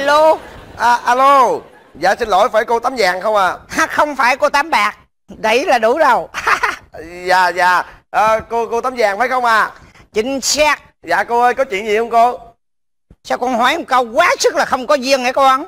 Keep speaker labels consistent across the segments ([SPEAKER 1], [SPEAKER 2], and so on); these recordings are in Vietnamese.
[SPEAKER 1] Hello.
[SPEAKER 2] Alo. Dạ xin lỗi, phải cô Tắm Vàng không à?
[SPEAKER 1] Không phải cô Tám Bạc. Đấy là đủ rồi.
[SPEAKER 2] Dạ. Cô Tắm Vàng phải không à?
[SPEAKER 1] Chính xác.
[SPEAKER 2] Dạ cô ơi, có chuyện gì không cô?
[SPEAKER 1] Sao con hỏi một câu quá sức là không có duyên hả con?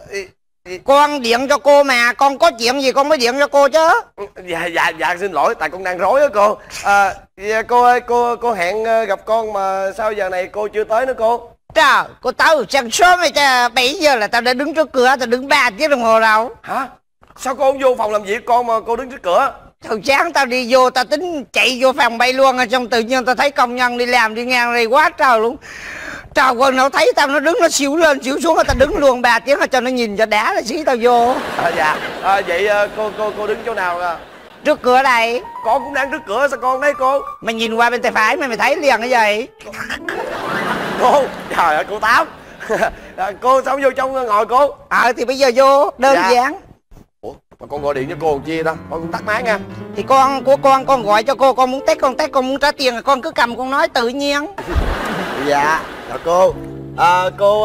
[SPEAKER 1] Con điện cho cô mà, con có chuyện gì con mới điện cho cô chứ.
[SPEAKER 2] Dạ xin lỗi, tại con đang rối đó cô. Cô ơi, cô hẹn gặp con mà sao giờ này cô chưa tới nữa cô?
[SPEAKER 1] Trời, cô tao sáng sớm rồi, 7 giờ là tao đã đứng trước cửa, tao đứng 3 tiếng đồng hồ đâu.
[SPEAKER 2] Hả? Sao cô không vô phòng làm việc con mà cô đứng trước cửa?
[SPEAKER 1] Hồi sáng tao đi vô, tao tính chạy vô phòng bay luôn, xong tự nhiên tao thấy công nhân đi làm đi ngang đây quá trời luôn. Trời, quần nào thấy tao nó đứng nó xỉu lên xỉu xuống, tao đứng luôn 3 tiếng cho nó nhìn cho đá là xí tao vô.
[SPEAKER 2] Vậy cô đứng chỗ nào à?
[SPEAKER 1] Trước cửa đây.
[SPEAKER 2] Con cũng đang trước cửa, sao con thấy cô?
[SPEAKER 1] Mày nhìn qua bên tay phải mày thấy liền cái gì?
[SPEAKER 2] Cô, trời ơi cô Tám. Cô sao không vô trong ngồi cô?
[SPEAKER 1] Thì bây giờ vô, đơn giản.
[SPEAKER 2] Ủa, mà con gọi điện cho cô làm chi đó? Con tắt máy nha.
[SPEAKER 1] Thì con của con gọi cho cô muốn test con muốn trả tiền, con cứ cầm con nói tự nhiên.
[SPEAKER 2] Dạ, chào cô. Cô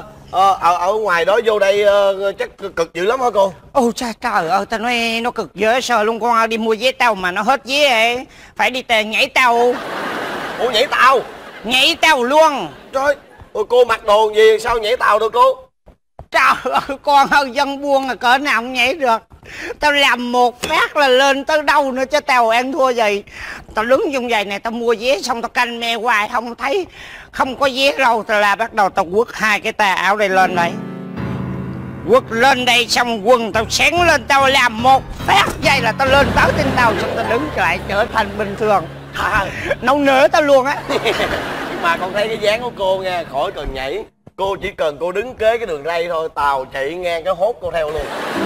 [SPEAKER 2] ở ngoài đó vô đây chắc cực dữ lắm hả cô?
[SPEAKER 1] Ôi trời ơi, tao nói nó cực dễ sợ luôn. Con đi mua vé tàu mà nó hết vé ấy. Phải đi nhảy tàu.
[SPEAKER 2] Ủa nhảy tàu?
[SPEAKER 1] Nhảy tàu luôn.
[SPEAKER 2] Trời, cô mặc đồ gì sao nhảy tàu được cô?
[SPEAKER 1] Trời ơi, con ơi, dân buôn là cỡ nào không nhảy được. Tao làm một phát là lên tới đâu nữa chứ tao ăn thua gì. Tao đứng trong giày này, tao mua vé xong tao canh me hoài không thấy, không có vé đâu. Tao là bắt đầu tao quất 2 cái tà áo đây lên đây. Quất lên đây xong quần tao xén lên, tao làm một phát dây là tao lên báo tin tao, xong tao đứng lại trở thành bình thường. Nấu nửa tao luôn á.
[SPEAKER 2] Mà con thấy cái dáng của cô nha, khỏi cần nhảy. Cô chỉ cần cô đứng kế cái đường ray thôi, tàu chạy ngang cái hốt cô theo luôn.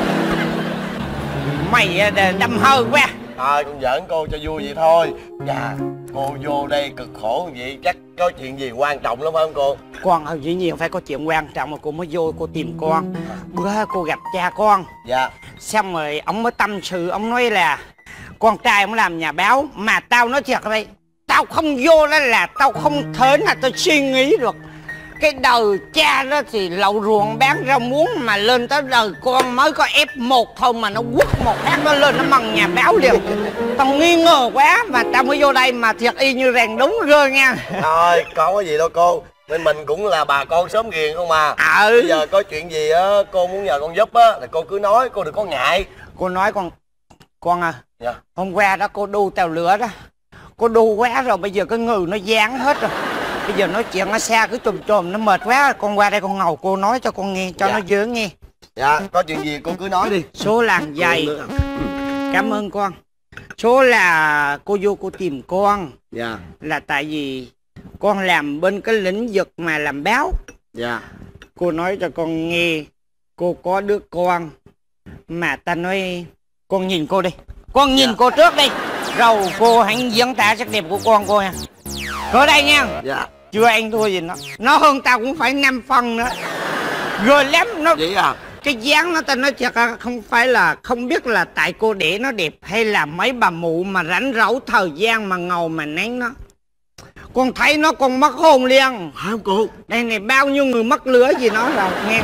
[SPEAKER 1] Mày đâm hơi quá.
[SPEAKER 2] Con giỡn cô cho vui vậy thôi. Dạ, cô vô đây cực khổ như vậy chắc có chuyện gì quan trọng lắm phải không cô?
[SPEAKER 1] Con ơi, dĩ nhiên phải có chuyện quan trọng mà cô mới vô cô tìm con. Bữa cô gặp cha con.
[SPEAKER 2] Dạ.
[SPEAKER 1] Xong rồi ông mới tâm sự, ông nói là con trai ông làm nhà báo. Mà tao nói thiệt đây, tao không vô đó là tao không thể nào tao suy nghĩ được. Cái đời cha đó thì lậu ruộng bán rau muống, mà lên tới đời con mới có F1 thôi mà nó quất một phát nó lên nó mần nhà báo liền. Tao nghi ngờ quá mà tao mới vô đây mà thiệt y như rèn đúng rơi nha.
[SPEAKER 2] Thôi, có gì đâu cô. Nên mình cũng là bà con xóm ghiền không mà. Bây giờ có chuyện gì á cô muốn nhờ con giúp á là cô cứ nói, cô đừng có ngại.
[SPEAKER 1] Cô nói con à.
[SPEAKER 2] Dạ.
[SPEAKER 1] Hôm qua đó cô đu tàu lửa đó. Cô đu quá rồi bây giờ cái ngừ nó dán hết rồi. Bây giờ nói chuyện ở xa cứ chồm nó mệt quá. Con qua đây con ngầu cô nói cho con nghe, cho nó dễ nghe.
[SPEAKER 2] Dạ, có chuyện gì cô cứ nói đi.
[SPEAKER 1] Số là vậy. Cảm ơn con. Số là cô vô cô tìm con.
[SPEAKER 2] Dạ.
[SPEAKER 1] Là tại vì con làm bên cái lĩnh vực mà làm báo.
[SPEAKER 2] Dạ.
[SPEAKER 1] Cô nói cho con nghe, cô có đứa con mà ta nói, con nhìn cô đi. Con nhìn cô trước đi, rồi cô hãy diễn tả sắc đẹp của con cô nha. Ở đây nha.
[SPEAKER 2] Dạ.
[SPEAKER 1] Chưa ăn thua gì nó hơn tao cũng phải 5 phân nữa. Rồi lắm nó.
[SPEAKER 2] Vậy à?
[SPEAKER 1] Cái dáng nó ta nói chắc không phải là, không biết là tại cô để nó đẹp hay là mấy bà mụ mà rảnh rỗi thời gian mà ngầu mà nén nó. Con thấy nó con mất hồn liền.
[SPEAKER 2] Phải không cô?
[SPEAKER 1] Đây này bao nhiêu người mất lửa gì nó rồi nghe.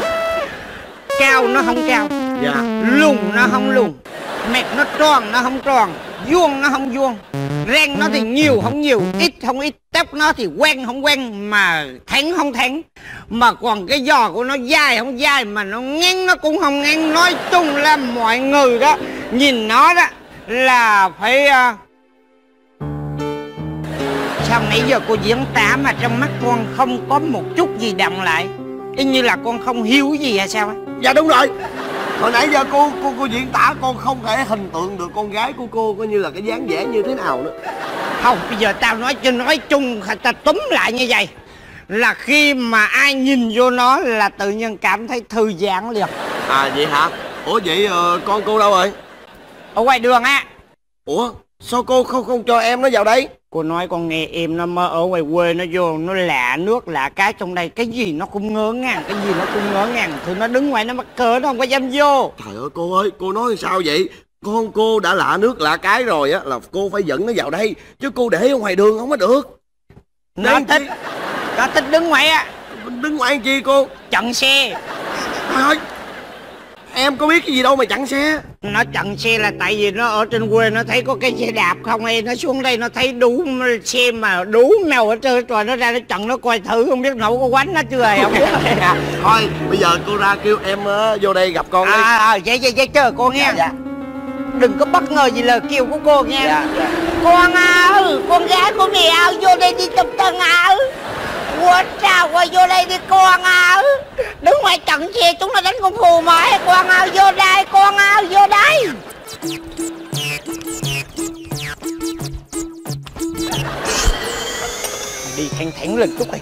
[SPEAKER 1] Cao nó không cao.
[SPEAKER 2] Dạ.
[SPEAKER 1] Lùn nó không lùn. Mệt nó tròn nó không tròn. Vuông nó không vuông. Ren nó thì nhiều không nhiều, ít không ít. Tóc nó thì quen không quen, mà thẳng không thẳng. Mà còn cái giò của nó dài không dài, mà nó ngắn nó cũng không ngắn. Nói chung là mọi người đó nhìn nó đó là phải sao nãy giờ cô diễn tả mà trong mắt con không có một chút gì đọng lại, y như là con không hiểu gì hay sao á?
[SPEAKER 2] Dạ đúng rồi. Hồi nãy giờ cô diễn tả con không thể hình tượng được con gái của cô coi như là cái dáng vẻ như thế nào nữa.
[SPEAKER 1] Không, bây giờ tao nói chung ta túm lại như vậy là khi mà ai nhìn vô nó là tự nhiên cảm thấy thư giãn liền.
[SPEAKER 2] À vậy hả? Ủa vậy con cô đâu rồi?
[SPEAKER 1] Ở ngoài đường á.
[SPEAKER 2] Ủa sao cô không cho em nó vào đây?
[SPEAKER 1] Cô nói con nghe em nó mơ ở ngoài quê nó vô nó lạ nước lạ cái trong đây, cái gì nó cũng ngớ ngàng, cái gì nó cũng ngớ ngàng, thì nó đứng ngoài nó mắc cỡ nó không có dám vô.
[SPEAKER 2] Trời ơi cô ơi, cô nói sao vậy? Con cô đã lạ nước lạ cái rồi á là cô phải dẫn nó vào đây, chứ cô để ở ngoài đường không có được.
[SPEAKER 1] Nó thích đứng ngoài á.
[SPEAKER 2] Đứng ngoài làm chi cô?
[SPEAKER 1] Chặn xe.
[SPEAKER 2] Thôi, em có biết cái gì đâu mà chặn xe.
[SPEAKER 1] Nó chặn xe là tại vì nó ở trên quê nó thấy có cái xe đạp không ấy, nó xuống đây nó thấy đủ xe mà đủ mèo hết trơn rồi, nó ra nó chặn nó coi thử không biết nổ có quánh nó chưa hề không biết.
[SPEAKER 2] Thôi bây giờ cô ra kêu em vô đây gặp con đi.
[SPEAKER 1] Vậy chờ cô nghe.
[SPEAKER 2] Dạ.
[SPEAKER 1] Đừng có bất ngờ gì lời kêu của cô nghe.
[SPEAKER 2] Dạ.
[SPEAKER 1] Con ơi, con gái của mẹ ơi, vô đây đi chụp chân ơi. Quên sao qua vô đây đi con ơi. Đứng ngoài chặn xe chúng nó đánh con phù mãi. Con ơi vô đây, con ơi vô đây. Đi thanh thánh lên chút này.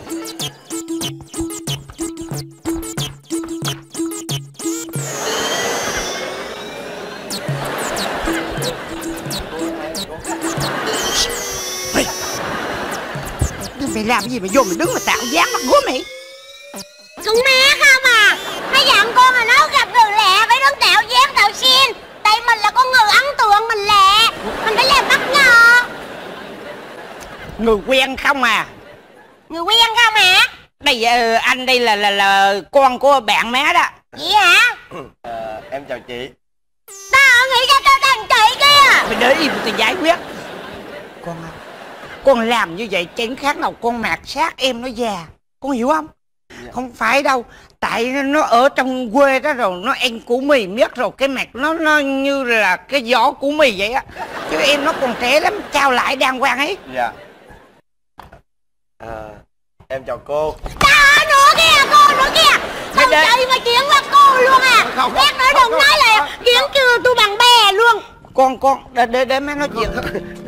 [SPEAKER 1] Mày làm cái gì mà vô mày đứng mà tạo dáng mặt gúa mày?
[SPEAKER 3] Con má không à. Nó dặn con là nó gặp người lẹ phải đứng tạo dáng tạo xin. Tại mình là con người ấn tượng, mình lẹ, mình phải làm bất ngờ.
[SPEAKER 1] Người quen không à?
[SPEAKER 3] Người quen không hả?
[SPEAKER 1] Bây giờ anh đây là con của bạn má đó.
[SPEAKER 3] Vậy hả?
[SPEAKER 2] Em chào chị.
[SPEAKER 3] Tao nghĩ ra tao thành chị kia.
[SPEAKER 1] Mày để im tôi giải quyết. Con làm như vậy chẳng khác nào con mạt sát em nó già. Con hiểu không?
[SPEAKER 2] Dạ.
[SPEAKER 1] Không phải đâu. Tại nó ở trong quê đó rồi nó ăn củ mì miết rồi cái mặt nó như là cái vỏ củ mì vậy á. Chứ em nó còn trẻ lắm, trao lại đàng hoàng ấy.
[SPEAKER 2] Dạ. Em chào cô.
[SPEAKER 3] Tao nữa kìa, cô nữa kìa. Tao chạy mà chuyển qua cô luôn à. Lát nữa đừng nói là chuyển chưa tôi bằng bè luôn.
[SPEAKER 1] Con để má nói chuyện.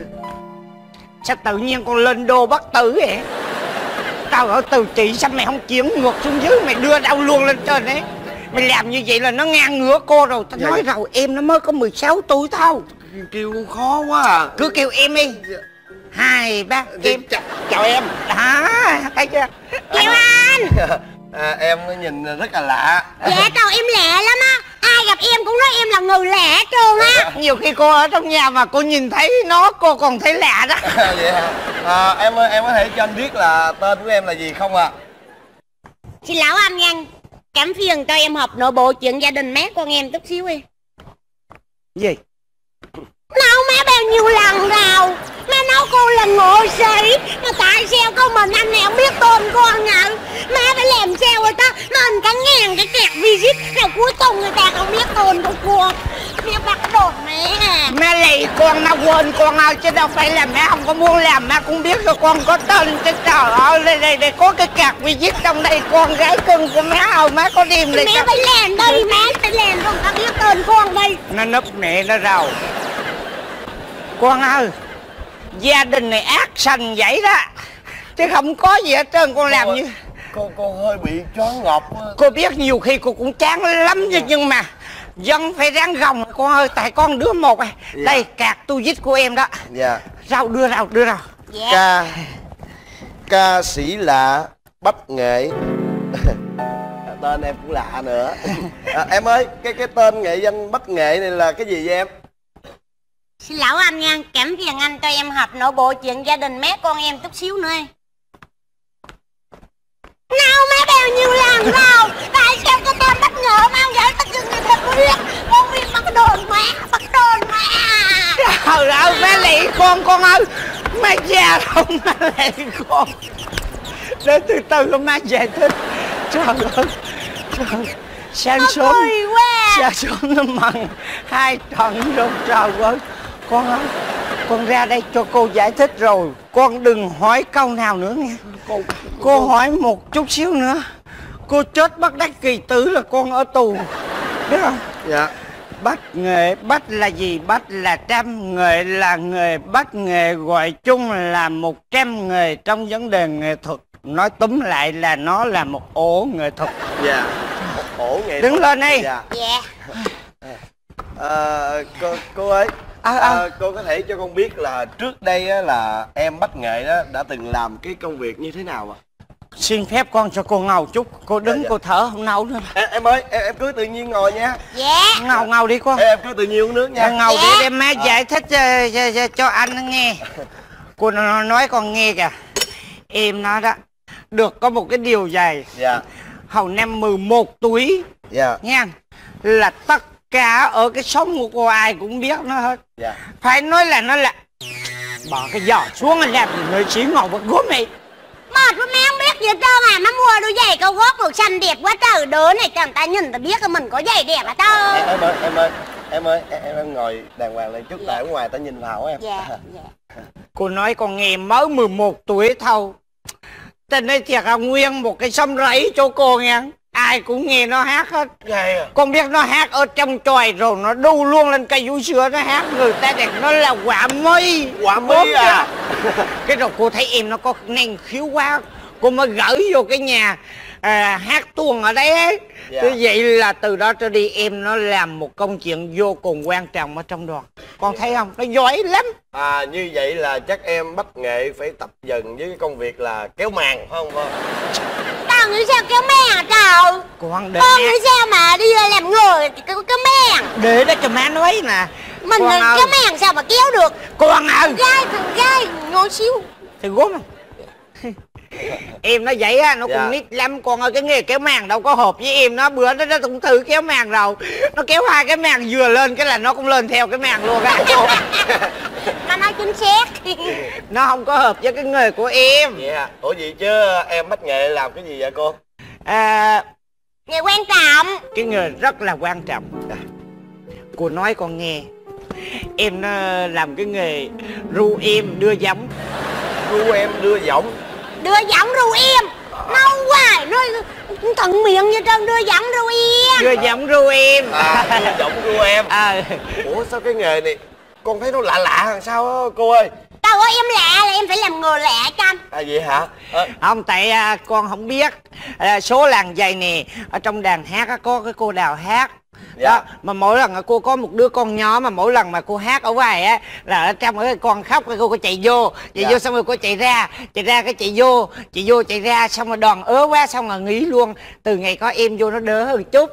[SPEAKER 1] Sao tự nhiên con lên đô bất tử vậy? Tao ở từ trị sao mày không chuyển ngược xuống dưới, mày đưa đau luôn lên trên đấy. Mày làm như vậy là nó ngang ngửa cô rồi. Tao nói rồi em nó mới có 16 tuổi thôi.
[SPEAKER 2] Kêu con khó quá à.
[SPEAKER 1] Cứ kêu em đi. 2, 3 Kim.
[SPEAKER 2] Chào em.
[SPEAKER 1] Đó, thấy chưa?
[SPEAKER 3] Chào anh.
[SPEAKER 2] Em nhìn rất là lạ.
[SPEAKER 3] Dạ tao em lẹ lắm á. Ai gặp em cũng nói em là người lẹ hết trơn á.
[SPEAKER 1] Nhiều khi cô ở trong nhà mà cô nhìn thấy nó cô còn thấy lạ đó.
[SPEAKER 2] Vậy hả? Em ơi, em có thể cho anh biết là tên của em là gì không ạ?
[SPEAKER 3] Xin lỗi anh nha. Cảm phiền cho em họp nội bộ chuyện gia đình má con em chút xíu đi.
[SPEAKER 1] Gì?
[SPEAKER 3] Nấu má bao nhiêu lần rồi. Má nói cô là ngộ sĩ. Mà tại sao có mình anh này không biết tên con nhỉ? Má phải làm sao rồi ta. Nên cả ngàn cái kẹt visit. Rồi cuối cùng người ta không biết tên của cô. Biết bắt đồn mẹ à.
[SPEAKER 1] Má lì con nó quên con ơi. Chứ đâu phải là má không có muốn làm. Má cũng biết rồi con có tên. Chứ trời ơi đây có cái card visit trong đây. Con gái cưng của má ơi. Má có điềm lại.
[SPEAKER 3] Mẹ phải làm đi. Má phải làm không ta biết tên con đi.
[SPEAKER 1] Nó nấp mẹ nó rồi. Con ơi, gia đình này ác sành vậy đó. Chứ không có gì hết trơn. Con làm như
[SPEAKER 2] Cô hơi bị choáng ngợp.
[SPEAKER 1] cô biết nhiều khi cô cũng chán lắm chứ. Nhưng mà dân phải ráng gồng con ơi. Tại con đứa một à.
[SPEAKER 2] Dạ.
[SPEAKER 1] Đây card tu viết của em đó.
[SPEAKER 2] Dạ.
[SPEAKER 1] Rau đưa rau.
[SPEAKER 3] Dạ.
[SPEAKER 2] Ca sĩ lạ Bách Nghệ. Tên em cũng lạ nữa. Em ơi, cái tên nghệ danh Bách Nghệ này là cái gì vậy em?
[SPEAKER 3] Xin lỗi anh nha, cảm phiền anh cho em họp nội bộ chuyện gia đình má con em chút xíu nữa. Nào má bao nhiêu lần rồi. Tại sao cái tên bất ngờ mau vậy? Tất nhiên người ta biết. Con biết bắt đồn má.
[SPEAKER 1] Trời ơi má lị con ơi. Má già rồi má lị con. Để từ từ má giải thích. Trời ơi. Sáng sớm sáng sớm nó mặn 2 trận rồi. Trời ơi. Con ơi, con ra đây cho cô giải thích rồi. Con đừng hỏi câu nào nữa nghe. Cô hỏi một chút xíu nữa cô chết bất đắc kỳ tử là con ở tù. Biết không?
[SPEAKER 2] Dạ.
[SPEAKER 1] Bách nghệ, bách là gì? Bách là trăm, nghệ là nghề. Bách nghệ gọi chung là 100 nghề trong vấn đề nghệ thuật. Nói túm lại là nó là một ổ nghệ thuật.
[SPEAKER 2] Dạ. Một ổ nghệ thuật.
[SPEAKER 1] Đứng lên đi.
[SPEAKER 2] Dạ.
[SPEAKER 3] Dạ.
[SPEAKER 2] Cô ơi. Cô có thể cho con biết là trước đây á, là em Bách Nghệ đó đã từng làm cái công việc như thế nào ạ?
[SPEAKER 1] Xin phép con cho cô ngồi chút. Cô đứng cô thở không nấu nữa.
[SPEAKER 2] Em ơi, em cứ tự nhiên ngồi nha.
[SPEAKER 3] Dạ.
[SPEAKER 1] Ngồi đi cô.
[SPEAKER 2] Em cứ tự nhiên uống nước nha.
[SPEAKER 1] Ngồi đi để má giải thích cho anh nghe. Cô nói con nghe kìa. Em nói đó, được có một cái điều vậy.
[SPEAKER 2] Dạ.
[SPEAKER 1] Hồi năm 11 tuổi.
[SPEAKER 2] Dạ.
[SPEAKER 1] Nha. Là tất cả ở cái xóm của cô ai cũng biết nó hết.
[SPEAKER 2] Dạ.
[SPEAKER 1] Phải nói là nó là bỏ cái giỏ xuống anh làm gì nơi xí ngầu vật gốm này.
[SPEAKER 3] Mệt quá mẹ không biết gì hết trơn à. Nó mua đôi giày cao gót màu xanh đẹp quá trời. Đứa này cho người ta nhìn ta biết là mình có giày đẹp hả trơn.
[SPEAKER 2] Em ơi, em ngồi đàng hoàng lên chút. Tại ở ngoài ta nhìn vào em.
[SPEAKER 3] Dạ.
[SPEAKER 1] Cô nói con nghe mới 11 tuổi thôi. Tình ấy thiệt là nguyên một cái xóm rẫy cho cô nghe. Ai cũng nghe nó hát hết.
[SPEAKER 2] Ghê à.
[SPEAKER 1] Con biết nó hát ở trong tròi rồi nó đu luôn lên cây vú sữa nó hát. Người ta đẹp nó là quả mi.
[SPEAKER 2] Quả mi à.
[SPEAKER 1] Cái rồi cô thấy em nó có năng khiếu quá. Cô mới gửi vô cái nhà hát tuồng ở đấy ấy.
[SPEAKER 2] Dạ.
[SPEAKER 1] Như vậy là từ đó trở đi em nó làm một công chuyện vô cùng quan trọng ở trong đoàn. Con thấy không? Nó giỏi lắm.
[SPEAKER 2] À, như vậy là chắc em bắt nghệ phải tập dần với cái công việc là kéo màn phải không con?
[SPEAKER 3] Tao nghĩ sao kéo mẹ hả trời?
[SPEAKER 1] Con để
[SPEAKER 3] Con nghĩ sao mà đi làm người kéo mẹ?
[SPEAKER 1] để đó cho má nói nè.
[SPEAKER 3] Mình
[SPEAKER 1] Con ơi.
[SPEAKER 3] kéo mẹ sao mà kéo được?
[SPEAKER 1] Con ơi.
[SPEAKER 3] Thằng gai ngồi xíu.
[SPEAKER 1] Thì gốm không? Em nó vậy á, nó
[SPEAKER 2] Dạ.
[SPEAKER 1] cũng nít lắm. Con ơi, cái nghề kéo màn đâu có hợp với em. Nó bữa nó cũng thử kéo màn rồi. Nó kéo hai cái màn vừa lên cái là nó cũng lên theo cái màn luôn á.
[SPEAKER 3] Nó nói chính xác.
[SPEAKER 1] Nó không có hợp với cái nghề của em.
[SPEAKER 2] Vậy à. Ủa gì chứ em bắt nghệ làm cái gì vậy cô?
[SPEAKER 3] Nghề quan trọng.
[SPEAKER 1] Cái nghề rất là quan trọng. Cô nói con nghe. Em làm cái nghề ru em đưa giống.
[SPEAKER 2] Ru em đưa giọng.
[SPEAKER 3] Đưa giọng ru em. Nâu quá. Nói thuận miệng như trơn đưa giọng ru em.
[SPEAKER 1] Đưa giống ru em.
[SPEAKER 2] À, đưa giọng ru em. Ủa sao cái nghề này con thấy nó lạ lạ làm sao á cô ơi?
[SPEAKER 3] Đâu có em lạ là em phải làm người lạ cho anh.
[SPEAKER 2] À vậy hả?
[SPEAKER 1] Không, tại con không biết. Số làng giày nè, ở trong đàn hát á, có cái cô Đào hát.
[SPEAKER 2] Dạ.
[SPEAKER 1] Đó, mà mỗi lần cô có một đứa con nhỏ mà mỗi lần mà cô hát ở ngoài á là ở trong cái con khóc cái cô chạy vô,
[SPEAKER 2] Dạ.
[SPEAKER 1] vô xong rồi cô chạy ra cái chạy vô chạy ra xong rồi đoàn ớ quá xong rồi nghỉ luôn. Từ ngày có em vô nó đỡ hơn chút.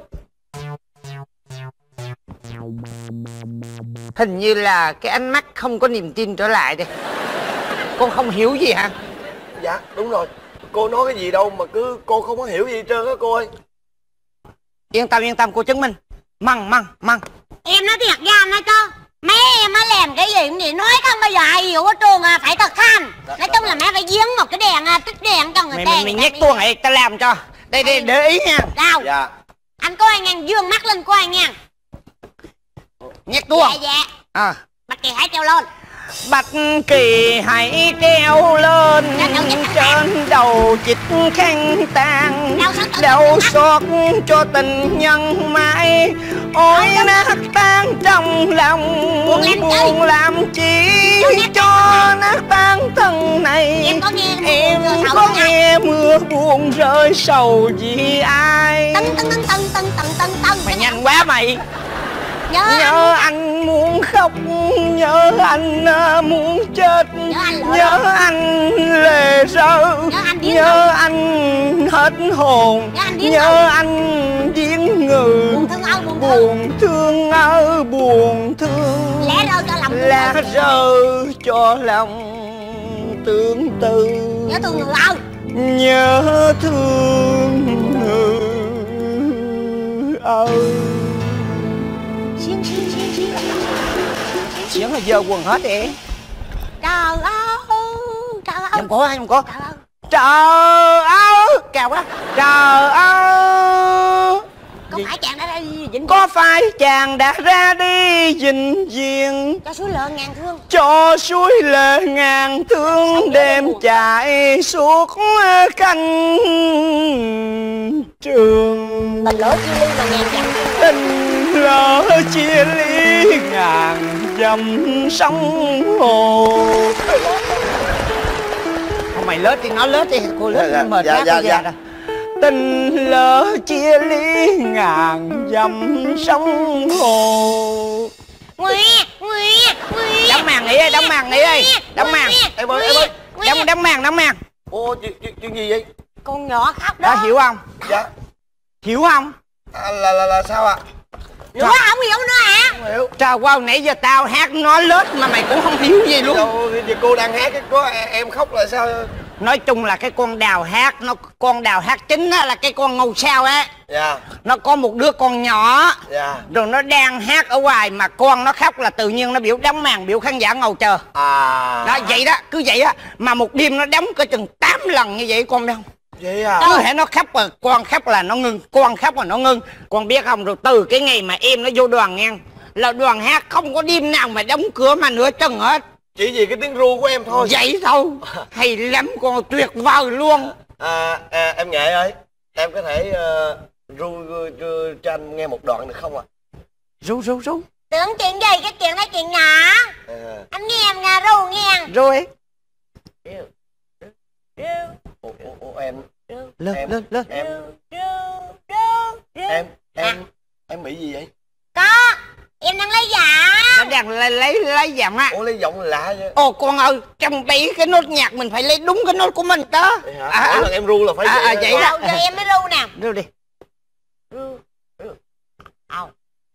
[SPEAKER 1] Hình như là cái ánh mắt không có niềm tin trở lại đây. Con không hiểu gì hả?
[SPEAKER 2] Dạ đúng rồi. Cô nói cái gì đâu mà cứ cô không có hiểu gì hết trơn á cô ơi.
[SPEAKER 1] Yên tâm cô chứng minh. Măng.
[SPEAKER 3] Em nói thiệt ra nói cho mấy em á làm cái gì cũng vậy nói không bao giờ ai hiểu ở trường à, phải thực hành. Nói chung là má phải giếng một cái đèn tích đèn cho người ta.
[SPEAKER 1] Mày nhét tuồng này ta làm cho. Đây để ý nha.
[SPEAKER 3] Đâu?
[SPEAKER 2] Dạ.
[SPEAKER 3] Anh coi anh ngang dương mắt lên coi anh nha.
[SPEAKER 1] Nhét tuồng.
[SPEAKER 3] Dạ. Bạch Kỳ hãy treo lên.
[SPEAKER 1] Bạch Kỳ hãy treo lên trên đầu chích khăn tàn, đau xót cho tình nhân mãi. Ôi nát tan trong lòng buồn làm chi cho nát tan thân này. Em có nghe mưa buồn rơi sầu vì ai. Mày nhanh quá mày. Nhớ anh muốn khóc, nhớ anh muốn chết, nhớ anh lệ rơi, nhớ anh hết hồn, nhớ anh giếng người. Buồn thương ơi buồn thương, lá rơi cho lòng tương tư.
[SPEAKER 3] Nhớ thương người đâu?
[SPEAKER 1] Nhớ thương người ơi. Chiến là giờ quần hết đi.
[SPEAKER 3] Trời ơi.
[SPEAKER 1] Không có. Trời ơi. Cao quá. Trời ơi.
[SPEAKER 3] Có phải chàng đã ra đi vĩnh
[SPEAKER 1] Có phải chàng đã ra đi vĩnh viễn,
[SPEAKER 3] cho suối lệ ngàn thương,
[SPEAKER 1] cho suối lệ ngàn thương đêm chạy suốt canh trường.
[SPEAKER 3] tình lỡ chia ly mà ngàn dặm,
[SPEAKER 1] Tình lỡ chia ly ngàn dặm sông hồ. Không, mày lết đi, nó lết đi, cô lết mệt quá cô già rồi. Tình lỡ chia ly ngàn dặm sông hồ. Đóng màn nghỉ ơi, đóng màn nghỉ ơi, đóng màn.
[SPEAKER 2] Em ơi.
[SPEAKER 1] Đóng màn.
[SPEAKER 2] Ô chuyện gì vậy?
[SPEAKER 3] con nhỏ khóc đó.
[SPEAKER 1] Đó hiểu không?
[SPEAKER 2] Dạ.
[SPEAKER 1] Hiểu không?
[SPEAKER 2] Là sao ạ?
[SPEAKER 3] Nữa không hiểu nữa hả?
[SPEAKER 2] Không hiểu.
[SPEAKER 1] Trời wow, nãy giờ tao hát nói lết mà mày cũng không hiểu gì luôn.
[SPEAKER 2] Đâu, cô đang hát có em khóc là sao?
[SPEAKER 1] Nói chung là cái con đào hát, con đào hát chính á, là cái con ngôi sao á.
[SPEAKER 2] Dạ.
[SPEAKER 1] Nó có một đứa con nhỏ.
[SPEAKER 2] Dạ.
[SPEAKER 1] Rồi nó đang hát ở ngoài mà con nó khóc là tự nhiên nó biểu đóng màn, biểu khán giả ngồi chờ. Đó vậy đó, cứ vậy á. Mà một đêm nó đóng có chừng 8 lần như vậy con biết không?
[SPEAKER 2] Vậy à?
[SPEAKER 1] Cứ hễ nó khóc rồi con khóc là nó ngưng, con khóc là nó ngưng. Con biết không, rồi từ cái ngày mà em nó vô đoàn nghe, là đoàn hát không có đêm nào mà đóng cửa mà nửa chừng hết.
[SPEAKER 2] Chỉ vì cái tiếng ru của em thôi.
[SPEAKER 1] Vậy thôi. Hay lắm con, tuyệt vời luôn.
[SPEAKER 2] Em Nghệ ơi, em có thể ru cho anh nghe một đoạn được không ạ?
[SPEAKER 1] Ru.
[SPEAKER 3] Tưởng chuyện gì, cái chuyện đó chuyện nhỏ. Anh nghe em nghe ru nghe.
[SPEAKER 1] Rồi
[SPEAKER 2] Em em bị gì vậy?
[SPEAKER 3] Có, em đang lấy dạ.
[SPEAKER 1] nó đang lấy giọng á.
[SPEAKER 2] Ủa lấy giọng lạ vậy?
[SPEAKER 1] Ồ con ơi, trong 7 cái nốt nhạc mình phải lấy đúng cái nốt của mình đó.
[SPEAKER 2] Mỗi lần em ru là phải
[SPEAKER 1] vậy đó.
[SPEAKER 3] Giờ em mới ru nè.
[SPEAKER 1] Ru đi.
[SPEAKER 3] Ào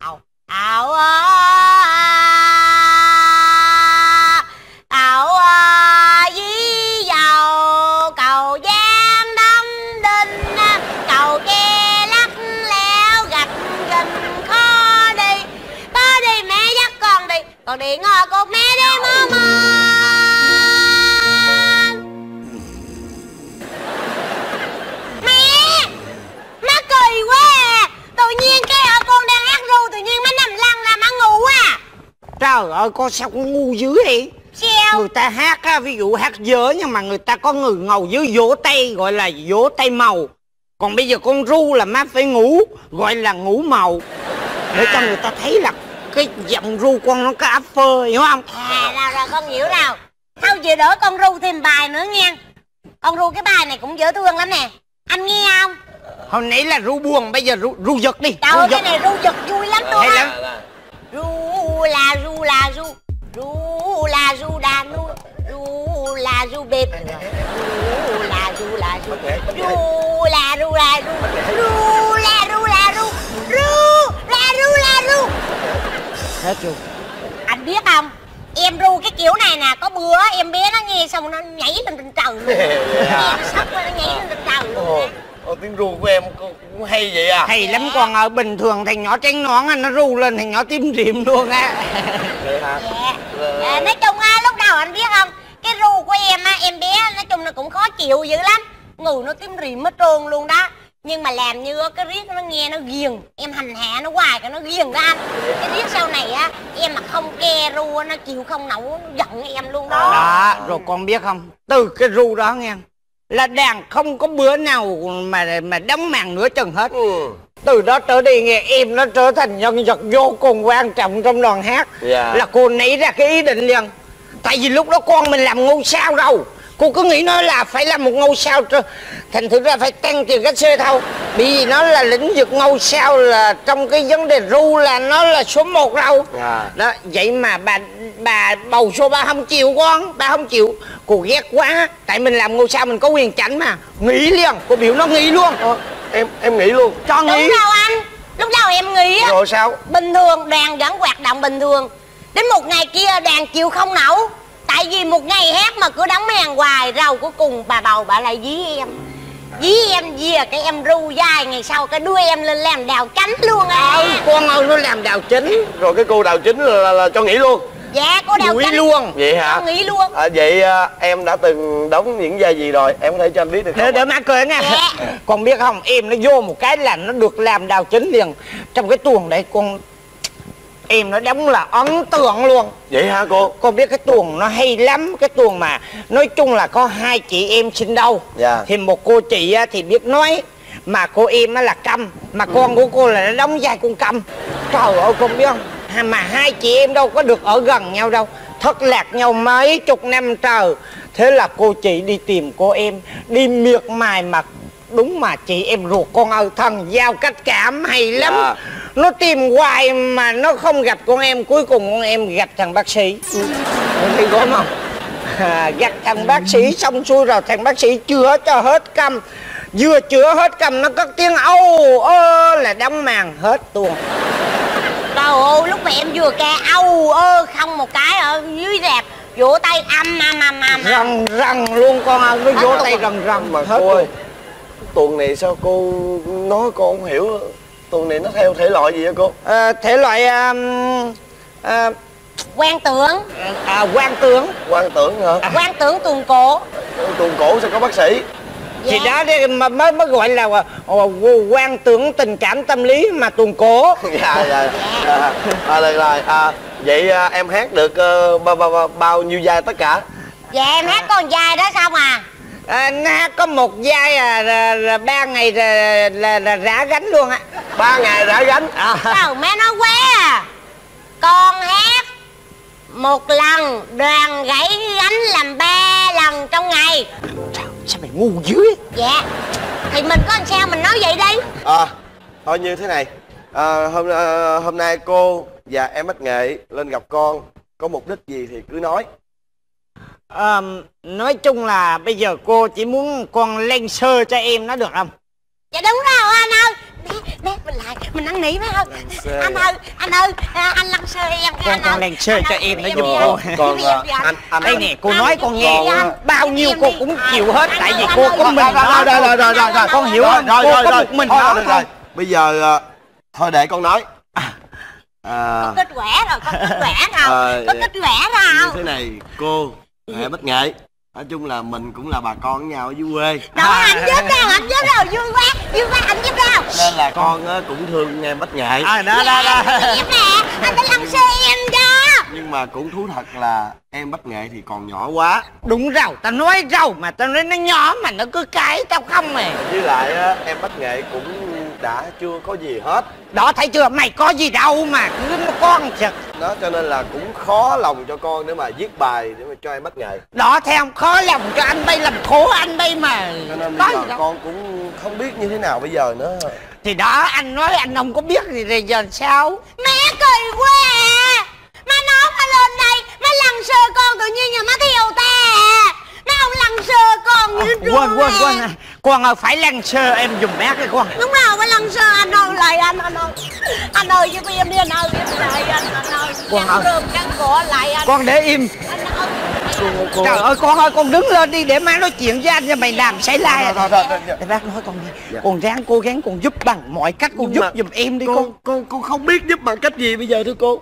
[SPEAKER 3] dí dầu cầu Giang Đông Đinh, cầu ke lắc léo gạch gình khó đi. Có đi mẹ dắt con đi ngồi cột mẹ đi mơ mơ. Mẹ, má kỳ quá à. Tự nhiên cái con đang hát ru, tự nhiên má nằm lăn ra má ngủ à.
[SPEAKER 1] Trời ơi, con sao con ngu dữ vậy?
[SPEAKER 3] Sao?
[SPEAKER 1] Người ta hát á, ví dụ hát dở nhưng mà người ta có người ngầu dưới vỗ tay, gọi là vỗ tay màu. Còn bây giờ con ru là má phải ngủ, gọi là ngủ màu. Để cho người ta thấy là cái giọng ru con nó có áp phơ, hiểu không?
[SPEAKER 3] Rồi con hiểu nào. Thôi chịu đỡ con ru thêm bài nữa nha. Con ru cái bài này cũng dễ thương lắm nè. Anh nghe không?
[SPEAKER 1] Hồi nãy là ru buồn, bây giờ ru giật đi.
[SPEAKER 3] Trời ơi, cái này ru giật vui lắm luôn
[SPEAKER 1] hay
[SPEAKER 3] á.
[SPEAKER 1] lắm.
[SPEAKER 3] Ru là ru là ru, ru là ru đà nuôi, ru là ru bếp, ru là ru là ru, ru là ru là ru, ru là ru là ru, ru là ru là ru.
[SPEAKER 1] Hết rồi.
[SPEAKER 3] Anh biết không, em ru cái kiểu này nè, có bữa em bé nó nghe xong nó nhảy lên trên trời luôn. Nghe nó sốc nó nhảy lên trên trời luôn.
[SPEAKER 2] Tiếng ru của em cũng hay vậy à?
[SPEAKER 1] Hay lắm con ơi, bình thường thằng nhỏ trắng nón nó ru lên thằng nhỏ tím rịm luôn á.
[SPEAKER 2] Vậy hả?
[SPEAKER 3] Dạ. Nói chung lúc đầu anh biết không, cái ru của em á, em bé nói chung là cũng khó chịu dữ lắm. Người nó tím rịm hết trơn luôn đó. Nhưng mà làm như cái riết nó nghe nó ghiền, em hành hạ nó hoài cái nó ghiền đó anh. Cái riết sau này á, em mà không ke ru nó chịu không nổi, nó giận em luôn đó.
[SPEAKER 1] Đó, rồi con biết không, từ cái ru đó nghe, là đàn không có bữa nào mà đóng màn nửa chừng hết. Từ đó trở đi nghe em nó trở thành nhân vật vô cùng quan trọng trong đoàn hát. Là cô nảy ra cái ý định liền. Tại vì lúc đó con mình làm ngôi sao đâu, cô cứ nghĩ nó là phải làm một ngôi sao, thành thử ra phải tăng tiền cách xê thôi. Bởi vì nó là lĩnh vực ngôi sao, là trong cái vấn đề ru là nó là số 1 đâu. Đó, vậy mà bà bầu số bà không chịu con, bà không chịu. Cô ghét quá, tại mình làm ngôi sao mình có quyền chảnh mà. Nghỉ liền, cô biểu nó nghỉ luôn.
[SPEAKER 2] Em nghỉ luôn.
[SPEAKER 1] Cho nghỉ.
[SPEAKER 3] Đúng đâu anh, lúc đầu em nghỉ á.
[SPEAKER 2] Rồi sao?
[SPEAKER 3] Bình thường đoàn vẫn hoạt động bình thường. Đến một ngày kia đoàn chịu không nổi. Tại vì một ngày hát mà cứ đóng màn hoài, rầu cuối cùng bà bầu bà lại dí em. Dí em về cái em ru dài, ngày sau cái đưa em lên làm đào chánh luôn á.
[SPEAKER 1] Con ơi, nó làm đào chính.
[SPEAKER 2] Rồi cái cô đào chính là cho nghỉ luôn.
[SPEAKER 3] Dạ, cô đào chánh
[SPEAKER 1] luôn.
[SPEAKER 2] Vậy hả?
[SPEAKER 3] Cho nghỉ luôn.
[SPEAKER 2] Vậy em đã từng đóng những vai gì rồi? Em có thể cho anh biết được không?
[SPEAKER 1] Đợi má cười nha.
[SPEAKER 3] Dạ.
[SPEAKER 1] Con biết không, em nó vô một cái là nó được làm đào chính liền. Trong cái tuồng đấy em nó đóng là ấn tượng luôn.
[SPEAKER 2] Vậy hả cô?
[SPEAKER 1] Con biết cái tuồng nó hay lắm. Cái tuồng mà nói chung là có 2 chị em sinh đau. Thì một cô chị thì biết nói, mà cô em là câm. Mà con của cô là nó đóng vai con câm. Trời ơi con biết không, mà 2 chị em đâu có được ở gần nhau đâu, thất lạc nhau mấy chục năm trời. Thế là cô chị đi tìm cô em, đi miệt mài mà đúng mà chị em ruột con ơi, thần giao cách cảm hay lắm. Nó tìm hoài mà nó không gặp con em. Cuối cùng con em gặp thằng bác sĩ. Thấy gốm không? Gặp thằng bác sĩ xong xuôi rồi, thằng bác sĩ chữa cho hết câm. Vừa chữa hết câm nó cất tiếng âu ơ là đóng màn hết tuồng.
[SPEAKER 3] Trời ơi, lúc mà em vừa ca âu ơ không một cái ở dưới rạp, vỗ tay âm.
[SPEAKER 1] Rần rần luôn con ơi, nó vỗ tay rần rần
[SPEAKER 2] mà
[SPEAKER 1] hết
[SPEAKER 2] cô ơi.
[SPEAKER 1] luôn.
[SPEAKER 2] Tuồng này sao cô nói con không hiểu. Tuồng này nó theo thể loại gì vậy cô?
[SPEAKER 1] Thể loại
[SPEAKER 3] Quan tưởng.
[SPEAKER 1] quan tướng.
[SPEAKER 2] Quan tưởng hả?
[SPEAKER 3] Quan tưởng tuồng cổ.
[SPEAKER 2] Tuồng cổ sao có bác sĩ?
[SPEAKER 1] Thì đó mà mới gọi là quan tưởng tình cảm tâm lý mà tuồng cổ.
[SPEAKER 2] Dạ. Được rồi. Vậy em hát được bao nhiêu vai tất cả?
[SPEAKER 3] Dạ em hát con vai đó xong à?
[SPEAKER 1] Nó hát có một vai là 3 ngày là rã gánh luôn á.
[SPEAKER 2] 3 ngày rã gánh.
[SPEAKER 3] Sao mẹ nói quá à. Con hát một lần đoàn gãy gánh làm 3 lần trong ngày.
[SPEAKER 1] Sao mày ngu dữ ấy?
[SPEAKER 3] Dạ. Thì mình có làm sao mình nói vậy đi.
[SPEAKER 2] Thôi như thế này. Hôm nay cô và em Bách Nghệ lên gặp con có mục đích gì thì cứ nói.
[SPEAKER 1] Nói chung là bây giờ cô chỉ muốn con lên sơ cho em nó được không?
[SPEAKER 3] Dạ đúng rồi anh ơi. Bé mình lại mình năn nỉ phải không? Anh ơi anh lăn sơ em.
[SPEAKER 1] Con lên sơ cho em nó giúp cô.
[SPEAKER 2] Anh
[SPEAKER 1] đây nè, cô nói con nghe bao nhiêu cô cũng chịu hết. Tại vì cô có mình
[SPEAKER 2] rồi.
[SPEAKER 1] Con hiểu không? Cô có một mình đó thôi.
[SPEAKER 2] Bây giờ thôi để con nói.
[SPEAKER 3] Có kết quả rồi, có kết quả nào? Có kết quả nào?
[SPEAKER 2] Như thế này cô em Bách Nghệ, nói chung là mình cũng là bà con với nhau ở dưới quê.
[SPEAKER 3] Đâu anh giúp đâu, vui quá anh giúp đâu.
[SPEAKER 2] Nên là con cũng thương em Bách Nghệ.
[SPEAKER 1] Đó.
[SPEAKER 3] Em nè, anh phải lăn xe em cho.
[SPEAKER 2] Nhưng mà cũng thú thật là em Bách Nghệ thì còn nhỏ quá.
[SPEAKER 1] Đúng rồi, tao nói rau mà tao nói nó nhỏ mà nó cứ cãi tao không mày.
[SPEAKER 2] Với lại em Bách Nghệ cũng đã chưa có gì hết.
[SPEAKER 1] Đó thấy chưa, mày có gì đâu mà cứ nó con chật.
[SPEAKER 2] Đó cho nên là cũng khó lòng cho con để mà viết bài để mà cho em Bách Nghệ.
[SPEAKER 1] Đó thấy không, khó lòng cho anh bay làm khổ anh bay mà.
[SPEAKER 2] Cho nên bây giờ con cũng không biết như thế nào bây giờ nữa.
[SPEAKER 1] Thì đó anh nói anh không có biết gì rồi giờ sao?
[SPEAKER 3] Mẹ cười quá à. Má nói má lên đây má lăn sơ con tự nhiên nhà má theo ta à. Má không lăn sơ con như
[SPEAKER 1] Quên con ơi, phải lăn sơ em dùng mát cái con.
[SPEAKER 3] Đúng rồi, phải lăn sơ anh ơi, lại anh ơi giúp em đi anh ơi, lại anh ơi.
[SPEAKER 1] Con ơi,
[SPEAKER 3] rơm cắn cổ lại anh.
[SPEAKER 1] Con để im.
[SPEAKER 3] Anh ơi.
[SPEAKER 1] Trời ơi con ơi, con đứng lên đi để má nói chuyện với anh cho mày làm xảy lai. Để bác nói con nghe. Con ráng cố gắng con giúp bằng mọi cách, con giúp giùm em đi con.
[SPEAKER 2] Con không biết giúp bằng cách gì bây giờ thưa cô.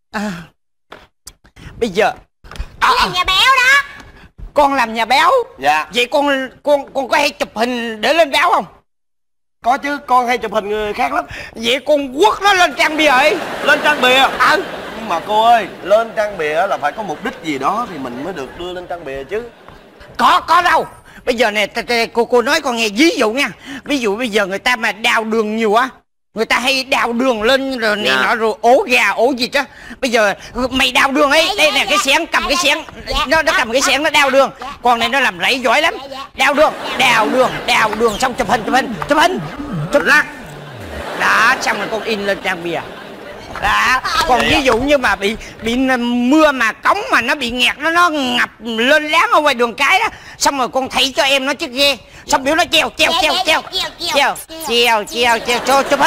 [SPEAKER 1] Bây giờ
[SPEAKER 3] Là nhà béo đó.
[SPEAKER 1] con làm nhà béo.
[SPEAKER 2] Dạ.
[SPEAKER 1] Vậy con có hay chụp hình để lên báo không?
[SPEAKER 2] Có chứ, con hay chụp hình người khác lắm.
[SPEAKER 1] Vậy con quất nó lên trang bìa ấy.
[SPEAKER 2] Lên trang bìa? Nhưng mà cô ơi, lên trang bìa là phải có mục đích gì đó thì mình mới được đưa lên trang bìa chứ.
[SPEAKER 1] Có đâu. Bây giờ nè, cô nói con nghe ví dụ nha. Ví dụ bây giờ người ta mà đào đường nhiều á, người ta hay đào đường lên rồi này nọ rồi ổ gà ổ vịt á. Bây giờ mày đào đường ấy, đây nè cái xẻng, cầm cái xẻng, nó cầm cái xẻng nó đào đường. Con này nó làm rẫy giỏi lắm. Đào đường xong chụp hình rác. Đó, xong rồi con in lên trang bìa. Đó, còn ví dụ như mà bị mưa mà cống mà nó bị nghẹt, nó ngập lên láng ở ngoài đường cái đó, xong rồi con thấy cho em nó chiếc ghe, xong biểu nó treo cho chụp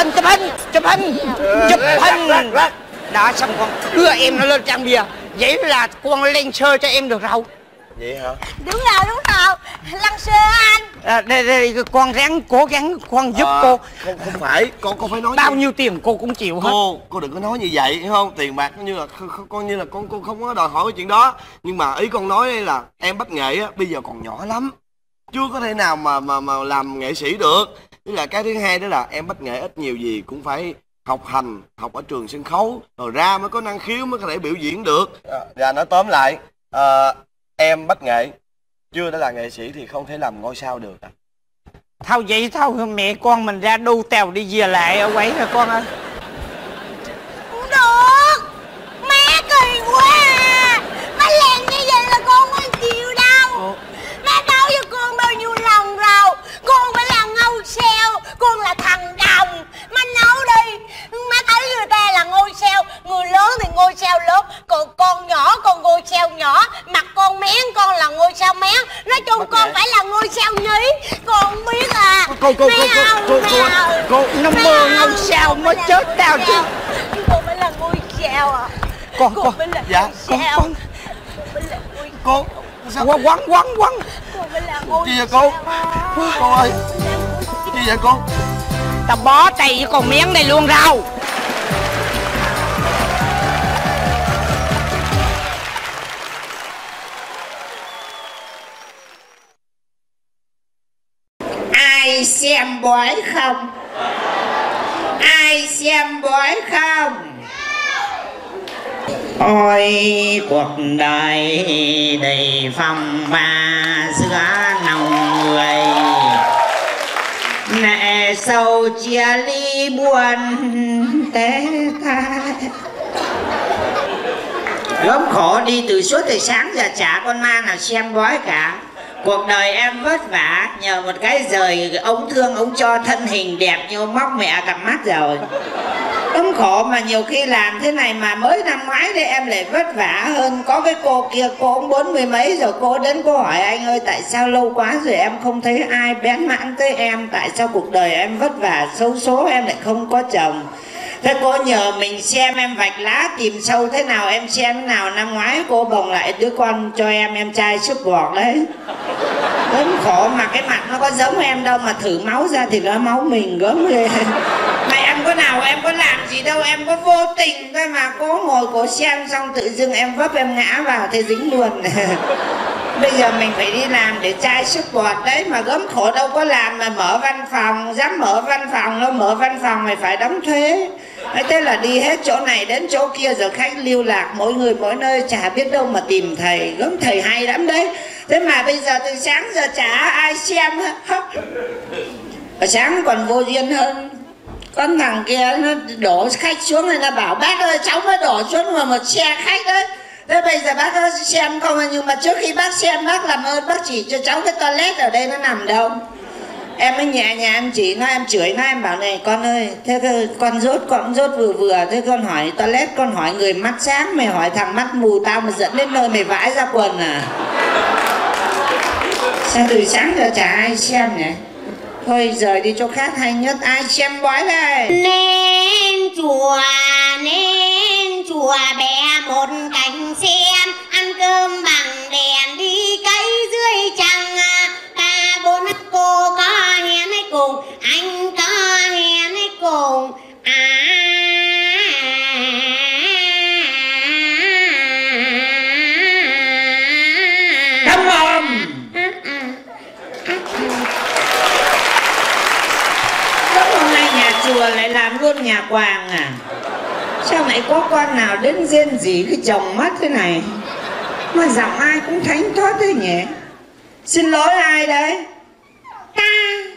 [SPEAKER 1] hình. Đó, xong con đưa em nó lên trang bìa. Vậy là con lên sơ cho em được rồi.
[SPEAKER 2] Vậy hả?
[SPEAKER 3] Đúng rồi, lăn sơ anh.
[SPEAKER 1] Đây con ráng cố gắng con giúp cô.
[SPEAKER 2] Không phải, con phải nói
[SPEAKER 1] bao nhiêu tiền cô cũng chịu hết.
[SPEAKER 2] Cô đừng có nói như vậy, hiểu không? Tiền bạc như là con không có đòi hỏi cái chuyện đó. Nhưng mà ý con nói đây là em Bách Nghệ á, bây giờ còn nhỏ lắm, chưa có thể nào mà làm nghệ sĩ được. Tức là cái thứ hai đó là em Bách Nghệ ít nhiều gì cũng phải học ở trường sân khấu rồi ra mới có năng khiếu, mới có thể biểu diễn được. Dạ, nói tóm lại, em Bách Nghệ chưa đã là nghệ sĩ thì không thể làm ngôi sao được.
[SPEAKER 1] Thôi vậy thôi, mẹ con mình ra đu tèo đi về lại ở quấy rồi con ơi.
[SPEAKER 3] Không được, má kỳ quá à. Má làm như vậy là con không chịu đâu. Má nói với con bao nhiêu lần rồi, con phải là ngôi sao, con là thằng đồng. Má nói đi, má thấy người ta là ngôi sao, người lớn thì ngôi sao lớn, còn con nhỏ con ngôi sao nhỏ, mặt con mén con là ngôi sao mén. Nói chung con phải là ngôi sao nhí, con biết à.
[SPEAKER 1] Cô nó mơ ngôi sao mới chết tao chứ.
[SPEAKER 3] Con phải là ngôi sao à.
[SPEAKER 1] Con
[SPEAKER 3] phải là
[SPEAKER 1] dạ
[SPEAKER 3] ngôi sao.
[SPEAKER 1] con
[SPEAKER 3] Con phải là ngôi
[SPEAKER 2] cô? Sao?
[SPEAKER 1] Quăng.
[SPEAKER 2] Chi vậy cô? Cô ơi, chi vậy cô?
[SPEAKER 1] Tao bó tay với con miếng này luôn rau. Ai xem bói không? Ai xem bói không? Ôi cuộc đời đầy phong ba giữa lòng người, nệ sầu chia ly buồn té thai. Gớm khổ đi từ suốt từ sáng giờ chả con ma nào xem bói cả. Cuộc đời em vất vả nhờ một cái rời ông thương ông cho thân hình đẹp như móc mẹ cặp mắt rồi. Gớm khổ mà nhiều khi làm thế này mà mới năm ngoái đấy em lại vất vả hơn. Có cái cô kia cô cũng 40 mấy rồi, cô đến cô hỏi anh ơi tại sao lâu quá rồi em không thấy ai bén mãn tới em, tại sao cuộc đời em vất vả xấu số em lại không có chồng. Thế cô nhờ mình xem em vạch lá tìm sâu thế nào em xem thế nào. Năm ngoái cô bồng lại đứa con cho em trai sức bọt đấy. Gớm khổ mà cái mặt nó có giống em đâu, mà thử máu ra thì nó máu mình gớm ghê. Mà em có nào em có làm gì đâu, em có vô tình thôi mà. Cô ngồi cô xem xong tự dưng em vấp em ngã vào thế dính luôn. Bây giờ mình phải đi làm để chai sức bọt đấy. Mà gớm khổ đâu có làm mà mở văn phòng. Dám mở văn phòng đâu, mở văn phòng mày phải đóng thuế. Thế là đi hết chỗ này đến chỗ kia, rồi khách lưu lạc mỗi người mỗi nơi, chả biết đâu mà tìm thầy. Gớm thầy hay lắm đấy. Thế mà bây giờ từ sáng giờ chả ai xem. Ở sáng còn vô duyên hơn. Con thằng kia nó đổ khách xuống rồi nó bảo bác ơi cháu mới đổ xuống vào một xe khách đấy. Thế bây giờ bác có xem không? Nhưng mà trước khi bác xem bác làm ơn bác chỉ cho cháu cái toilet ở đây nó nằm đâu. Em mới nhẹ nhàng em chỉ nó, em chửi nó, em bảo này con ơi, thế con rốt vừa. Thế con hỏi toilet, con hỏi người mắt sáng, mày hỏi thằng mắt mù tao mà dẫn đến nơi mày vãi ra quần à? Sao từ sáng giờ chả ai xem nhỉ? Thôi rời đi chỗ khác hay nhất. Ai xem bói đây?
[SPEAKER 3] Nên chùa bè một cành sen, ăn cơm bằng đèn đi cấy dưới trăng. Ba bốn cô có hẹn ấy cùng, anh có hẹn ấy cùng.
[SPEAKER 1] Come on. Hôm nay nhà chùa lại làm luôn nhà quàng à? Sao lại có con nào đến rên rỉ cái chồng mắt thế này? Mà giọng ai cũng thánh thót thế nhỉ? Xin lỗi ai đấy?
[SPEAKER 3] Ta.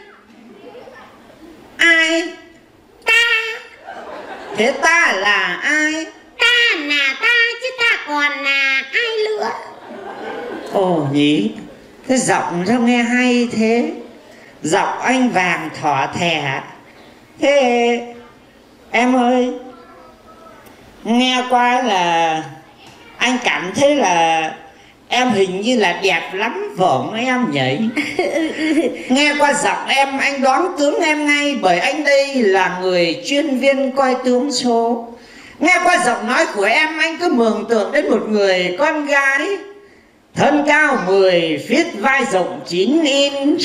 [SPEAKER 1] Ai?
[SPEAKER 3] Ta.
[SPEAKER 1] Thế ta là ai?
[SPEAKER 3] Ta là ta chứ ta còn là ai nữa?
[SPEAKER 1] Ồ nhỉ? Thế giọng sao nghe hay thế? Giọng anh vàng thỏ thẻ. Thế em ơi, nghe qua là anh cảm thấy là em hình như là đẹp lắm vợ em nhỉ? Nghe qua giọng em anh đoán tướng em ngay, bởi anh đây là người chuyên viên coi tướng số. Nghe qua giọng nói của em anh cứ mường tượng đến một người con gái thân cao 10 feet, vai rộng 9 inch.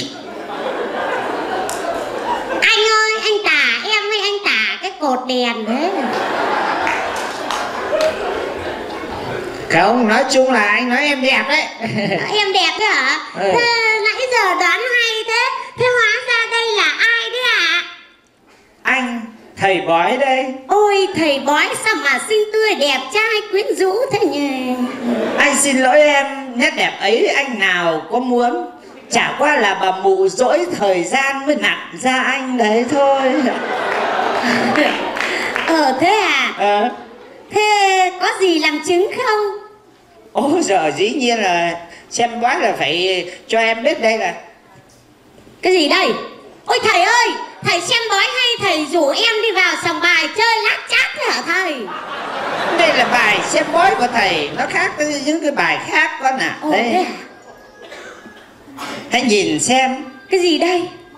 [SPEAKER 3] Anh ơi, anh tả em hay anh tả cái cột đèn thế?
[SPEAKER 1] Không, nói chung là anh nói em đẹp đấy.
[SPEAKER 3] Em đẹp đấy hả? Thế nãy giờ đoán hay thế. Thế hóa ra đây là ai đấy ạ?
[SPEAKER 1] Anh, thầy bói đây.
[SPEAKER 3] Ôi thầy bói sao mà xinh tươi đẹp trai quyến rũ thế nhỉ?
[SPEAKER 1] Anh xin lỗi em, nét đẹp ấy anh nào có muốn. Chả qua là bà mụ dỗi thời gian mới nặn ra anh đấy thôi.
[SPEAKER 3] Thế à? Thế có gì làm chứng không?
[SPEAKER 1] Ôi giờ dĩ nhiên là xem bói là phải cho em biết đây là
[SPEAKER 3] cái gì đây? Ôi thầy ơi, thầy xem bói hay thầy rủ em đi vào sòng bài chơi lát chát thế hả thầy?
[SPEAKER 1] đây là bài xem bói của thầy, nó khác với những cái bài khác con ạ.
[SPEAKER 3] Thế à?
[SPEAKER 1] Hãy nhìn xem.
[SPEAKER 3] Cái gì đây?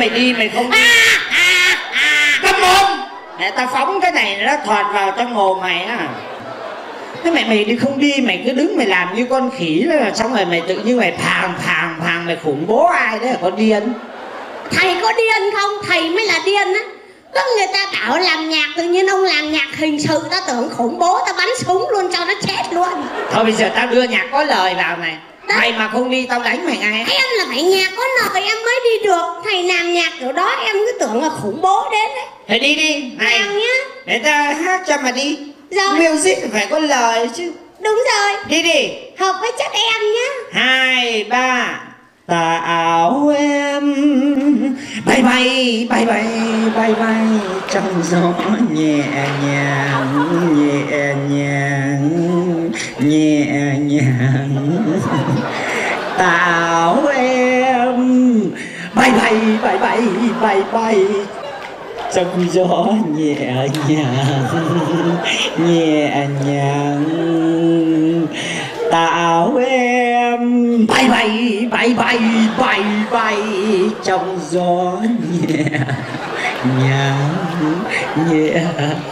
[SPEAKER 4] mày đi mày không đi. Câm mồm. Để tao phóng cái này nó thọt vào trong mồm mày á. Thế mày đi không đi, mày cứ đứng mày làm như con khỉ đó, xong rồi mày tự nhiên mày phàng mày khủng bố ai đấy, con điên.
[SPEAKER 3] Thầy có điên không? Thầy mới là điên á. Có người ta bảo làm nhạc, tự nhiên ông làm nhạc hình sự, ta tưởng khủng bố, ta bắn súng luôn cho nó chết luôn.
[SPEAKER 4] Thôi bây giờ tao đưa nhạc có lời vào này. Đó. Mày mà không đi tao đánh mày ngay.
[SPEAKER 3] Em là phải nhạc có lời em mới đi được. Thầy làm nhạc kiểu đó em cứ tưởng là khủng bố đến đấy.
[SPEAKER 4] Thôi đi đi này
[SPEAKER 3] nhá.
[SPEAKER 4] Để tao hát cho mà đi.
[SPEAKER 3] Rồi.
[SPEAKER 4] Music phải có lời chứ.
[SPEAKER 3] Đúng rồi.
[SPEAKER 4] Đi đi.
[SPEAKER 3] Hợp với chất em nhá.
[SPEAKER 4] 2, 3. Tà áo em bay bay bay bay bay bay trong gió nhẹ nhàng nhẹ nhàng nhẹ nhàng. Tà áo em bay bay bay bay bay bay trong gió nhẹ nhàng nhẹ nhàng. Tà áo em bay bay bay bay bay bay trong gió nhẹ nhàng nhẹ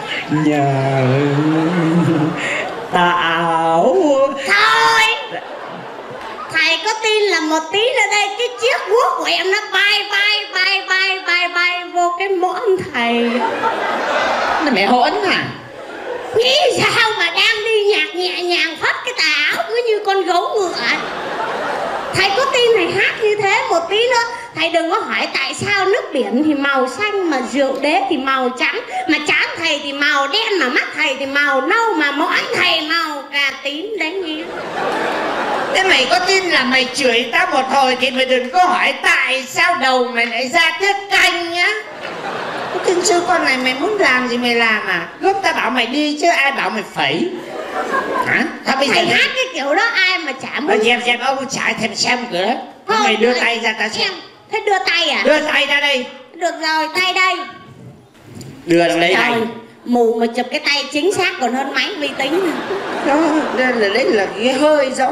[SPEAKER 4] nhàng. Tà áo.
[SPEAKER 3] Thôi thầy có tin là một tí nữa đây cái chiếc guốc của em nó bay bay bay bay bay bay vô cái mõm thầy.
[SPEAKER 4] Nó mẹ hỗn à?
[SPEAKER 3] Nghĩ sao mà đang đi nhạc nhẹ nhàng phất cái tà áo cứ như con gấu ngựa. Thầy có tin thầy hát như thế một tí nữa. Thầy đừng có hỏi tại sao nước biển thì màu xanh, mà rượu đế thì màu trắng, mà trán thầy thì màu đen, mà mắt thầy thì màu nâu, mà mõm thầy màu cà tím đấy nghe.
[SPEAKER 4] Thế mày có tin là mày chửi tao một hồi thì mày đừng có hỏi tại sao đầu mày lại ra tiết canh nhá. Kinh sư con này mày muốn làm gì mày làm à? Lúc tao bảo mày đi chứ ai bảo mày phẩy. Hả? Thôi bây giờ
[SPEAKER 3] thầy hát cái kiểu đó ai mà chả muốn.
[SPEAKER 4] Xem ông chạy thêm xem cửa đó. Mày đưa tay ra ta xem.
[SPEAKER 3] Thế đưa tay à?
[SPEAKER 4] Đưa tay ra đây.
[SPEAKER 3] Được rồi, tay đây.
[SPEAKER 4] Đưa đằng lấy này.
[SPEAKER 3] Mù mà chụp cái tay chính xác còn hơn máy vi tính.
[SPEAKER 4] Đó, đấy là cái hơi gió.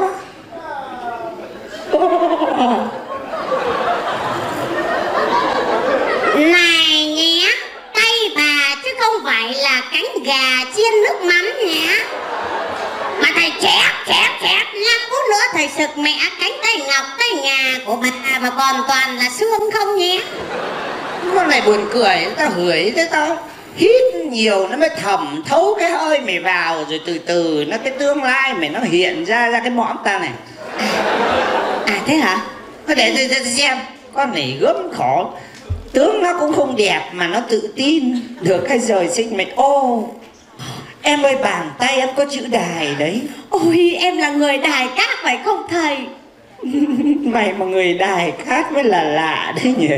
[SPEAKER 3] Này nhé, tay bà chứ không phải là cánh gà chiên nước mắm nhé. Mà thầy chép 5 phút nữa thầy sực mẹ cánh tay ngọc tay ngà của bà mà còn toàn là xương không nhé.
[SPEAKER 4] Con này buồn cười, tao hửi thế tao hít nhiều nó mới thẩm thấu cái hơi mày vào, rồi từ từ nó cái tương lai mày nó hiện ra cái mõm ta này.
[SPEAKER 3] À thế hả?
[SPEAKER 4] Để xem. Con này gớm khổ. Tướng nó cũng không đẹp mà nó tự tin. Được cái rồi sinh mày. Ô em ơi, bàn tay em có chữ đài đấy.
[SPEAKER 3] Ôi em là người đài cát phải không thầy?
[SPEAKER 4] Mày mà người đài cát mới là lạ đấy nhỉ.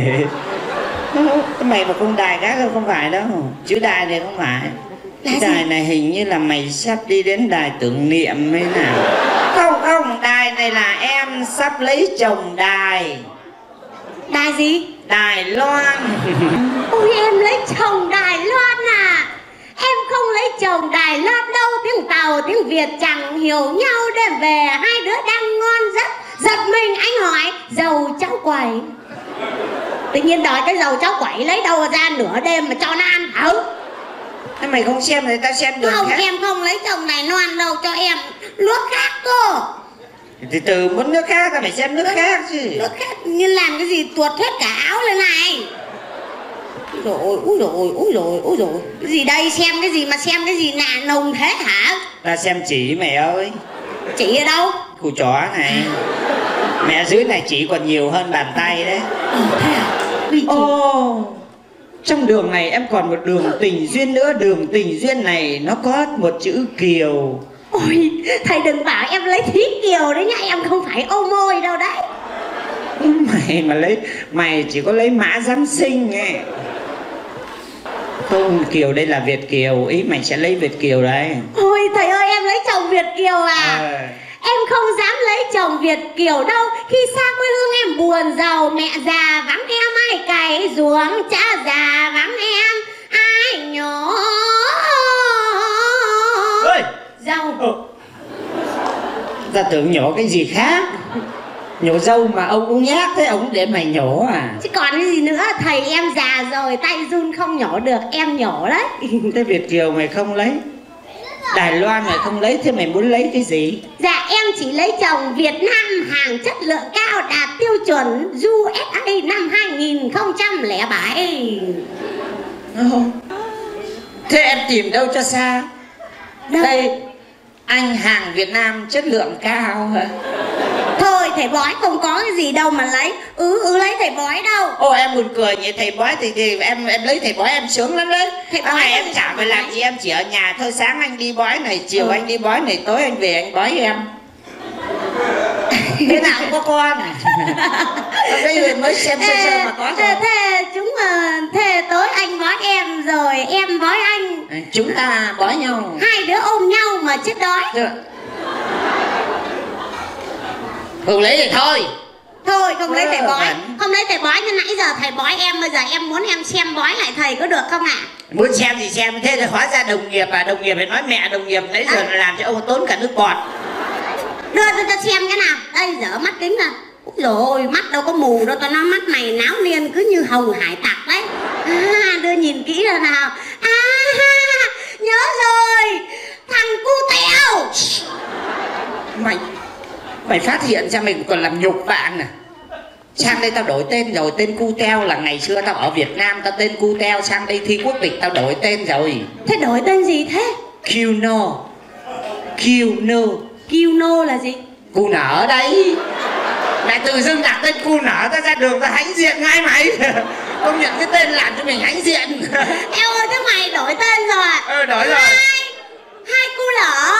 [SPEAKER 4] Mày mà không đài cát đâu, không phải đâu. Chữ đài này không phải. Chữ đài này hình như là mày sắp đi đến đài tưởng niệm mới nào. Không, đài này là em sắp lấy chồng đài.
[SPEAKER 3] Đài gì?
[SPEAKER 4] Đài Loan.
[SPEAKER 3] Ôi em lấy chồng Đài Loan à? Em không lấy chồng Đài Loan đâu. Tiếng Tàu tiếng Việt chẳng hiểu nhau. Đêm về hai đứa đang ngon giấc. Giật mình anh hỏi dầu cháu quẩy. Tự nhiên đòi cái dầu cháu quẩy lấy đâu ra nửa đêm mà cho nó ăn thử.
[SPEAKER 4] Thế mày không xem thì tao xem đường
[SPEAKER 3] không,
[SPEAKER 4] khác.
[SPEAKER 3] Em không lấy chồng Đài Loan đâu, cho em nước khác cô.
[SPEAKER 4] Thì từ muốn nước khác tao phải xem nước khác chứ.
[SPEAKER 3] Nước khác như làm cái gì tuột hết cả áo lên này. Úi dồi. Cái gì đây, xem cái gì mà xem cái gì nạ nồng thế hả?
[SPEAKER 4] Ta xem chỉ mày ơi.
[SPEAKER 3] Chỉ ở đâu?
[SPEAKER 4] Củ chó này. Mẹ dưới này chỉ còn nhiều hơn bàn tay đấy.
[SPEAKER 3] Thế à?
[SPEAKER 4] Ô, trong đường này em còn một đường tình duyên nữa. Đường tình duyên này nó có một chữ Kiều.
[SPEAKER 3] Ôi, thầy đừng bảo em lấy Thí Kiều đấy nhá. Em không phải ô môi đâu đấy.
[SPEAKER 4] Mày mà lấy, mày chỉ có lấy Mã Giám Sinh ấy. Không, Kiều đây là Việt Kiều. Ý mày sẽ lấy Việt Kiều đấy.
[SPEAKER 3] Ôi thầy ơi, em lấy chồng Việt Kiều à? Em không dám lấy chồng Việt Kiều đâu. Khi xa quê hương em buồn giàu. Mẹ già vắng em ai cày ruộng. Cha già vắng em ai nhổ
[SPEAKER 4] ơi
[SPEAKER 3] dầu.
[SPEAKER 4] Ta tưởng nhổ cái gì khác. Nhổ dâu mà ông cũng nhát thế, ông để mày nhổ à?
[SPEAKER 3] Chứ còn cái gì nữa, thầy em già rồi, tay run không nhổ được, em nhổ đấy.
[SPEAKER 4] Thế Việt kiều mày không lấy, Đài Loan mày không lấy, thế mày muốn lấy cái gì?
[SPEAKER 3] Dạ em chỉ lấy chồng Việt Nam hàng chất lượng cao đạt tiêu chuẩn USA năm 2007.
[SPEAKER 4] Thế em tìm đâu cho xa?
[SPEAKER 3] Đâu?
[SPEAKER 4] Đây, anh hàng Việt Nam chất lượng cao hả?
[SPEAKER 3] Thôi thầy bói không có cái gì đâu mà lấy. Lấy thầy bói đâu.
[SPEAKER 4] Ô em buồn cười nhỉ, thầy bói thì em lấy thầy bói em sướng lắm đấy.
[SPEAKER 3] Thầy bói
[SPEAKER 4] này em chả phải làm gì, em chỉ ở nhà thôi. Sáng anh đi bói này, chiều anh đi bói này, tối anh về anh bói em. Thế nào cũng có con. Ở đây mới xem sơ mà có rồi.
[SPEAKER 3] Thế tối anh bói em rồi em bói anh.
[SPEAKER 4] Chúng ta bói nhau,
[SPEAKER 3] hai đứa ôm nhau mà chết đói.
[SPEAKER 4] Không lấy thì thôi.
[SPEAKER 3] Thôi không lấy thầy bói. Không lấy thầy bói, như nãy giờ thầy bói em, bây giờ em muốn em xem bói lại thầy có được không ạ?
[SPEAKER 4] Muốn xem thì xem, thế thì hóa ra đồng nghiệp à? Đồng nghiệp phải nói mẹ đồng nghiệp nãy giờ làm cho ông tốn cả nước bọt.
[SPEAKER 3] Đưa tôi cho xem cái nào. Đây dở mắt kính ra. Úi dồi ôi, mắt đâu có mù đâu, tao nói mắt mày náo niên cứ như hồng hải tặc đấy. Đưa nhìn kỹ ra nào. Nhớ rồi, thằng cu teo.
[SPEAKER 4] Mày phát hiện ra mình còn làm nhục bạn à? Sang đây tao đổi tên rồi, tên cu teo là ngày xưa tao ở Việt Nam tao tên cu teo, sang đây thi quốc tịch tao đổi tên rồi.
[SPEAKER 3] Thế đổi tên gì thế?
[SPEAKER 4] Cuno.
[SPEAKER 3] Cuno là gì?
[SPEAKER 4] Cu nở đấy. Mày tự dưng đặt tên cu nở, tao ra đường tao hãnh diện ngay mày. Công nhận cái tên làm cho mình hãnh diện.
[SPEAKER 3] Eo ơi, thế mày đổi tên rồi.
[SPEAKER 4] Đổi rồi.
[SPEAKER 3] Hai cu lở.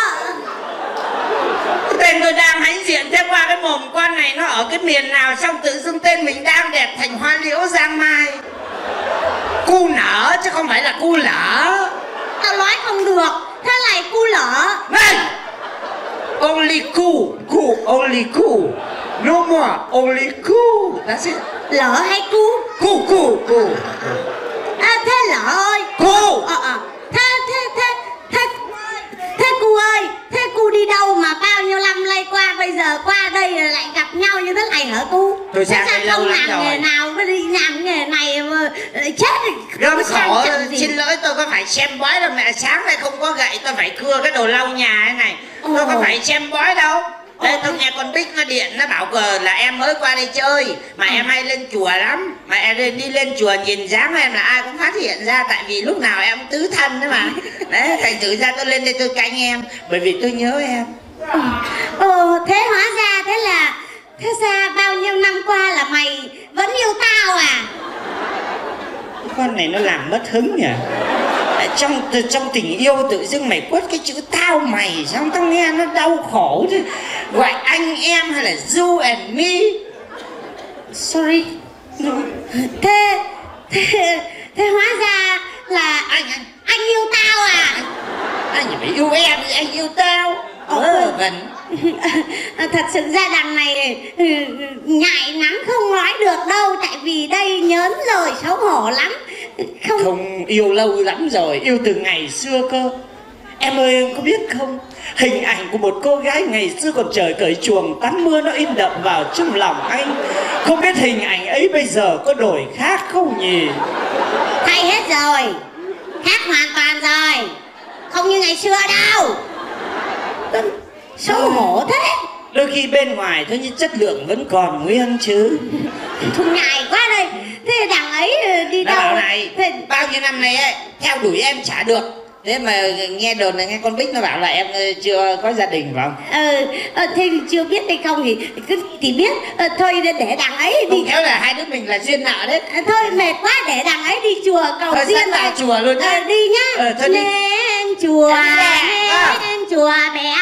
[SPEAKER 4] Tên tôi đang hãnh diện, thế qua cái mồm con này nó ở cái miền nào, xong tự dưng tên mình đang đẹp thành hoa liễu giang mai. Cu nở chứ không phải là cu lở.
[SPEAKER 3] Tao nói không được, thế này cu lở.
[SPEAKER 4] Này, only cu, only cu. No more, only cu. That's it.
[SPEAKER 3] Lở hay cu?
[SPEAKER 4] Cu.
[SPEAKER 3] Thế lở ơi.
[SPEAKER 4] Cu.
[SPEAKER 3] Thế cu ơi, thế cu đi đâu mà bao nhiêu năm lây qua, bây giờ qua đây lại gặp nhau như thế này hả cu?
[SPEAKER 4] Tôi sang đây lâu lắm rồi.
[SPEAKER 3] Không làm nghề nào cứ đi làm nghề này mà chết thì
[SPEAKER 4] gớm khổ. Xin lỗi, tôi có phải xem bói đâu mẹ. Sáng nay không có gậy tôi phải cưa cái đồ lau nhà thế này. Tôi có phải xem bói đâu. Đây tôi nghe con Bích nó điện, nó bảo là em mới qua đây chơi mà em hay lên chùa lắm, mà em đi lên chùa nhìn dáng em là ai cũng phát hiện ra, tại vì lúc nào em tứ thân đấy mà. Đấy, thành thử ra tôi lên đây tôi canh em bởi vì tôi nhớ em.
[SPEAKER 3] Thế hóa ra thế ra bao nhiêu năm qua là mày vẫn yêu tao à?
[SPEAKER 4] Con này nó làm mất hứng nhỉ. Trong tình yêu tự dưng mày quất cái chữ tao mày, xong tao nghe nó đau khổ chứ. Gọi anh em hay là you and me.
[SPEAKER 3] Sorry. Thế hóa ra là anh yêu tao à?
[SPEAKER 4] Anh phải yêu em thì anh yêu tao. Gần.
[SPEAKER 3] Thật sự ra đằng này ngại lắm không nói được đâu, tại vì đây nhớn rồi, xấu hổ lắm.
[SPEAKER 4] Không yêu lâu lắm rồi, yêu từ ngày xưa cơ. Em ơi em có biết không, hình ảnh của một cô gái ngày xưa còn trời cởi chuồng tắm mưa nó in đậm vào trong lòng anh. Không biết hình ảnh ấy bây giờ có đổi khác không nhỉ?
[SPEAKER 3] Thay hết rồi, khác hoàn toàn rồi, không như ngày xưa đâu. Xấu hổ thế.
[SPEAKER 4] Đôi khi bên ngoài thôi nhưng chất lượng vẫn còn nguyên chứ.
[SPEAKER 3] Thôi ngại quá đây. Thế đằng ấy đi
[SPEAKER 4] nó
[SPEAKER 3] đâu?
[SPEAKER 4] bảo này, bao nhiêu năm nay ấy, theo đuổi em chả được. Thế mà nghe đồn là nghe con Bích nó bảo là em chưa có gia đình phải không?
[SPEAKER 3] Thế thì chưa biết hay không thì biết. Thôi để đằng ấy đi.
[SPEAKER 4] Không khéo là hai đứa mình là duyên nợ đấy.
[SPEAKER 3] Thôi mệt quá, để đằng ấy đi chùa cầu duyên
[SPEAKER 4] vào chùa luôn nhá.
[SPEAKER 3] Đi nhá.
[SPEAKER 4] Thôi đi.
[SPEAKER 3] Lên chùa bé